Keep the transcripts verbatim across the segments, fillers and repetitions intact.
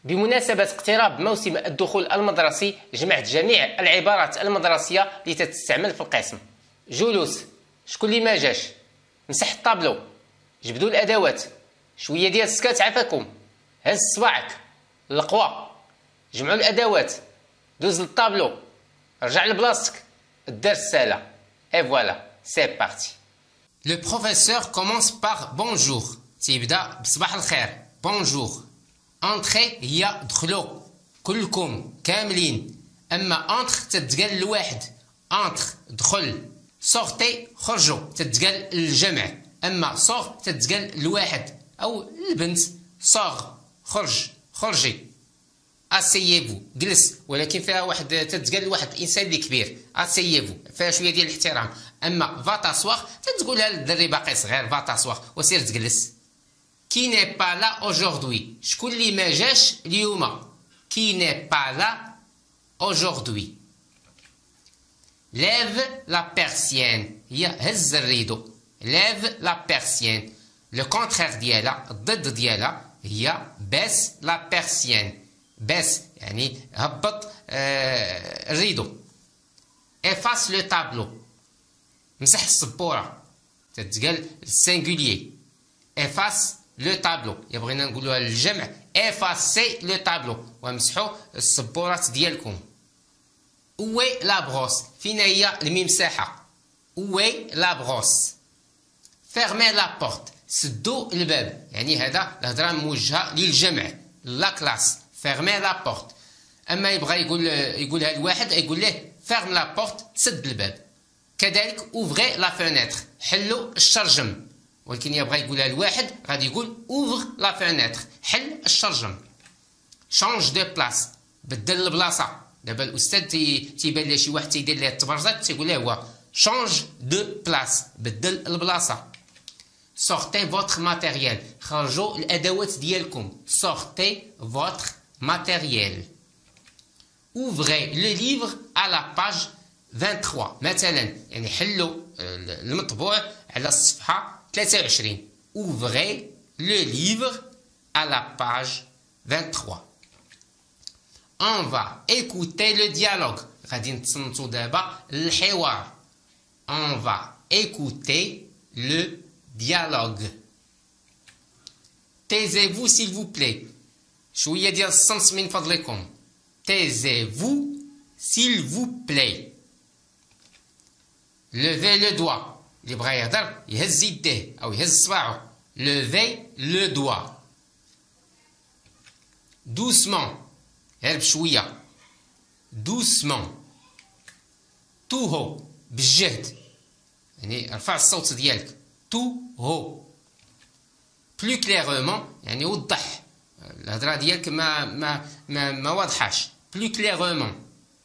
بمناسبة اقتراب موسم الدخول المدرسي جمعت جميع العبارات المدرسية اللي تستعمل في القسم. جلوس، شكون اللي ما جاش؟ مسح الطابلو، جبدوا الادوات، شويه ديال السكات عافاكم، هز صباعك، القوى، جمعوا الادوات، دوز للطابلو، رجع لبلاصتك، الدرس سالا. اي فوالا سي بارتي. Le professeur commence par bonjour. تيبدا بصباح الخير. Bonjour. Entrez هي دخلوا كلكم كاملين. اما انتر تتقال لواحد. انتر دخل. سورتي خرجوا تتقال للجمع. اما سور تتقال لواحد او البنت. سور خرج خرجي. اسييفو جلس، ولكن فيها واحد تتقال لواحد الانسان اللي كبير. اسييفو فيها شويه ديال الاحترام. اما فا تاسواغ تتقولها للدري باقي صغير. فا تاسواغ وسير تجلس. كي ني با لا اوجوردوي، شكون اللي ما جاش اليوم؟ كي ني با لا اوجوردوي. ليف لا بيرسيان هي هز الريدو. ليف لا بيرسيان. لو كونترير ديالها الضد ديالها هي باس لا بيرسيان. باس يعني هبط آه الريدو. افاس لو تابلو، مسح السبوره تتقال السينغوليي. افاس لو تابلو، يا بغينا نقولوها للجمع افاسي لو تابلو، ومسحوا السبورات ديالكم. اوي لا بروس، فين هي الممسحه؟ اوي لا بروس. فيرمي لا بورت، سدوا الباب، يعني هذا الهضره موجهه للجمع لا كلاس. فيرمي لا بورت. اما يبغى يقول يقولها لواحد يقول له فيرم لا بورت، سد الباب. كذلك اوفغي لا فونيتر، حلوا الشرجم، ولكن يبغى يقولها لواحد غادي يقول اوفغ لا فونيتر، حل الشرجم. شونج دو بلاص، بدل البلاصه. دابا الاستاذ تيبان ليه شي واحد تيدير ليه التبرزات تيقول له هو شونج دو بلاص، بدل البلاصه. سورتي فوتر ماتيريال، خرجوا الادوات ديالكم. سورتي فوتر ماتيريال. اوفغي لو ليفر à la page ثلاثة وعشرين، مثلا يعني حلوا المطبوع على الصفحه ثلاثة وعشرين. اوفغي لو ليفر à la page ثلاثة وعشرين. On va écouter le dialogue، غادي نتصنتو دابا الحوار. On va écouter le dialogue. Taisez-vous s'il vous plaît، شويه ديال الصمت من فضلكم. Taisez-vous s'il vous plaît. Levez le doigt، اللي بغا يهضر يهز يديه او يهز صباعو. Levez le doigt. Doucement، غير بشويه. Doucement. Tout haut، بالجهد، يعني ارفع الصوت ديالك. Tout haut. Plus clairement، يعني وضح الهضره ديالك ما ما ما, ما واضحاش. Plus clairement.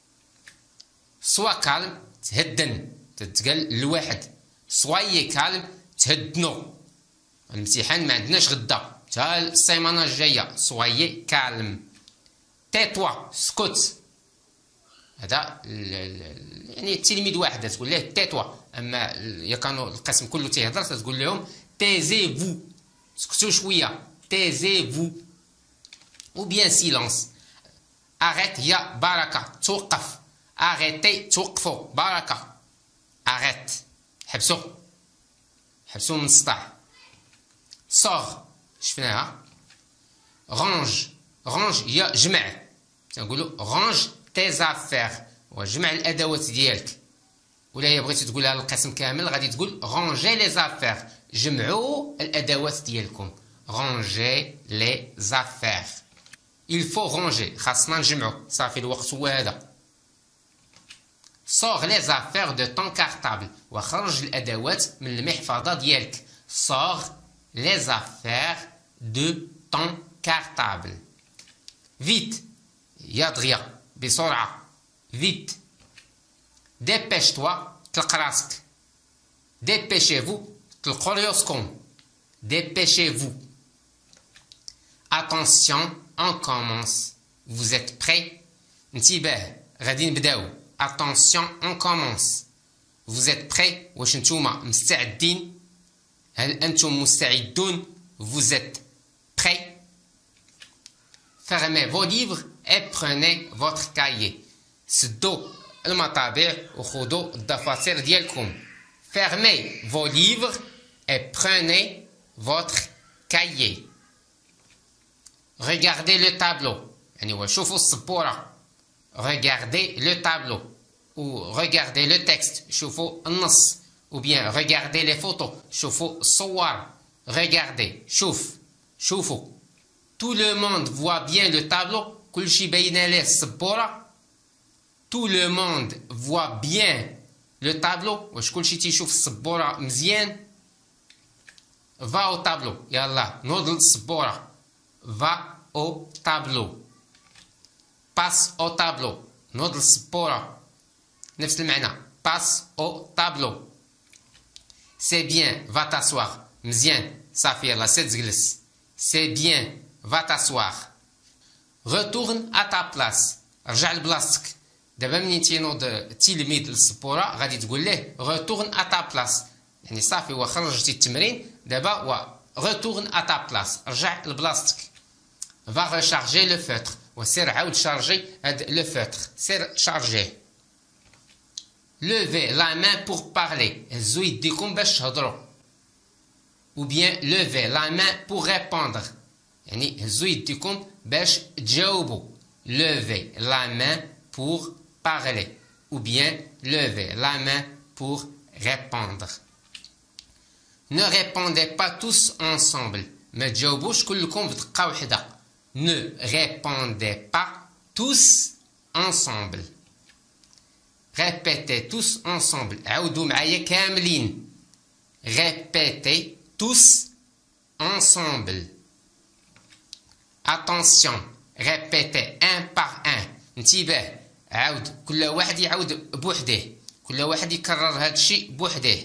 Sois calme، تهدن، تتقال لواحد. Soyez calme، تهدنوا. الامتحان ما عندناش غدا، حتى السيمانه الجايه. Soyez calme. Tais-toi، سكت. هذا يعني التلميذ واحد تقول له تيتوا، اما يا كانوا القسم كله تيهضر تقول لهم تيزي فو، سكتوا شويه. تيزي فو. او بيان سيلونس. اريت هي بركه، توقف. اريتي توقفوا، بركه. اريت حبسوا، حبسوا من الصداع. صوغ شفناها. رانج، رانج هي جمع، تنقولوا رانج تي زافير، وجمع الادوات ديالك. ولا هي بغيتي تقولها للقسم كامل غادي تقول رانجي لي زافير، جمعوا الادوات ديالكم. رانجي لي زافير. il faut ranger، خاصنا نجمعوا، صافي الوقت هو هذا. sors les affaires de ton cartable، وخرج الادوات من المحفظه ديالك. sors les affaires de ton cartable. vite يا دغيا، بسرعه. vite. dépêche-toi، طلق راسك. dépêchez-vous، طلقوا ريوسكم. dépêchez-vous. attention on commence. vous êtes prêts؟ انتباه غادي نبداو. attention on commence. vous êtes prêts؟ واش نتوما مستعدين؟ هل انتم مستعدون؟ vous êtes prêts؟ Fermez vos livres et prenez votre cahier. سدوا المطابع وخذوا الدفاتر ديالكم. Fermez vos livres et prenez votre cahier. Regardez le tableau. يعني وشوفوا السبورة. Regardez le tableau. Ou regardez le texte. شوفوا النص. Ou bien regardez les photos. شوفوا الصور. Regardez. شوف. شوفوا. Tout le monde voit bien le tableau. كلشي باينة ليه السبورة. Tout le monde voit bien le tableau. واش كلشي تيشوف السبورة مزيان. Va au tableau. يلا نوض للسبورة. Va au tableau. Passe au tableau. نوض للسبورة. نفس المعنى. Passe au tableau. C'est bien. Va t'asseoir. مزيان. صافي يلا سير تجلس. C'est bien. Va t'asseoir. Retourne à ta place. رجع لبلاصتك. دابا منين تينوض التلميذ للسبورة غادي تقول ليه retourne à ta place. يعني صافي هو خرجتي التمرين دابا و retourne à ta place. رجع لبلاصتك. Va recharger le feutre. وسير عاود شارجي هاد لو فوتر. سير شارجيه. Levez la main pour parler. هزو يديكم باش تهضروا. Ou bien levez la main pour répondre. يعني هزو يديكم باش تجاوبوا. Levez la main pour parler. Ou bien levez la main pour répondre. Ne répondez pas tous ensemble. ما تجاوبوش كلكم بدقة وحدة. Ne répondez pas tous ensemble. Répétez tous ensemble. عاودوا معايا كاملين. Répétez tous ensemble. Attention. Répétez un par un. انتباه. عاود كل واحد يعاود بوحده. كل واحد يكرر هذا الشيء بوحده.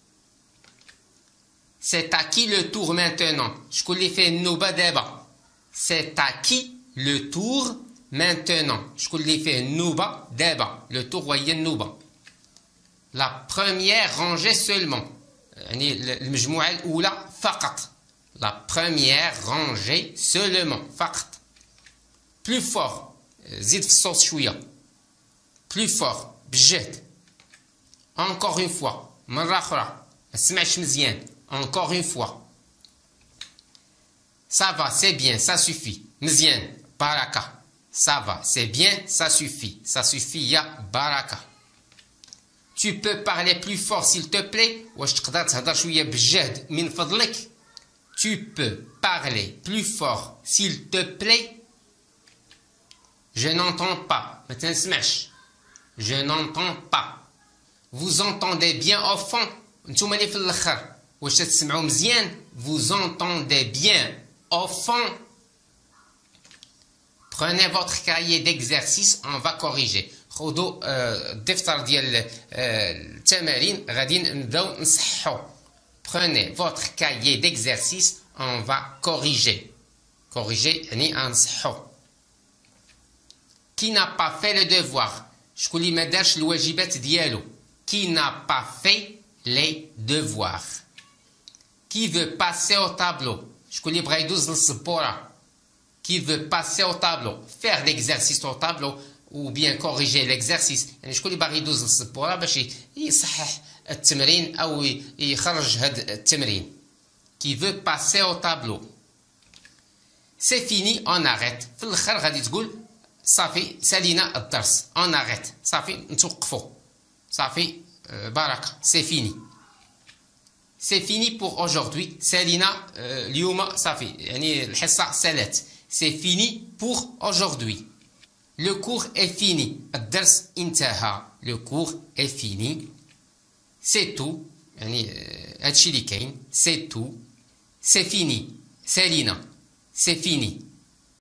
C'est à qui le tour maintenant. شكون اللي فيه النوبة دابا. C'est à qui le tour maintenant. شكون اللي فيه النوبة دابا. Le tour هي النوبة. La première rangée seulement. يعني المجموعة الأولى فقط. La première rangée seulement. فقط. Plus fort. زيد في الصوت شوية. Plus fort. بجهد. Encore une fois. مرة أخرى. ما سمعش مزيان. Encore une fois. Ça va, c'est bien, ça suffit. مزيان. Baraka. Ça va, c'est bien, ça suffit. Ça suffit, ya baraka. Tu peux parler plus fort s'il te plaît. واش تقدر تهضر شوية بجهد من فضلك. Tu peux parler plus fort s'il te plaît. Je n'entends pas. ما تنسمعش. Je n'entends pas. Vous entendez bien au fond. نتوما اللي في الاخر. واش تسمعوا مزيان. Vous entendez bien au fond. Prenez votre cahier d'exercice, on va corriger. خذوا الدفتر ديال التمارين غادي نبداو نصححوا. Prenez votre cahier d'exercice, on va corriger. Corriger يعني نصححوا. Qui n'a pas fait le devoir. شكون اللي ما دارش الواجبات ديالو. Qui n'a pas fait les devoirs. Qui veut passer au tableau. شكون اللي بغا يدوز للسبورة. Qui veut passer au tableau. Faire l'exercice au tableau ou bien corriger l'exercice. يعني شكون اللي باغي يدوز للسبورة باش يصحح التمرين أو يخرج هاد التمرين. Qui veut passer au tableau. C'est fini, on arrête. في الآخر غادي تقول صافي سالينا الدرس. On arrête. صافي نتوقفوا. صافي بركة. C'est fini. C'est fini pour aujourd'hui. سالينا اليوم صافي يعني الحصة سالات. C'est fini pour aujourd'hui. Le cours est fini. الدرس انتهى. Le cours est fini. C'est tout. يعني هادشي اللي كاين. C'est tout. C'est fini. سالينا. C'est fini.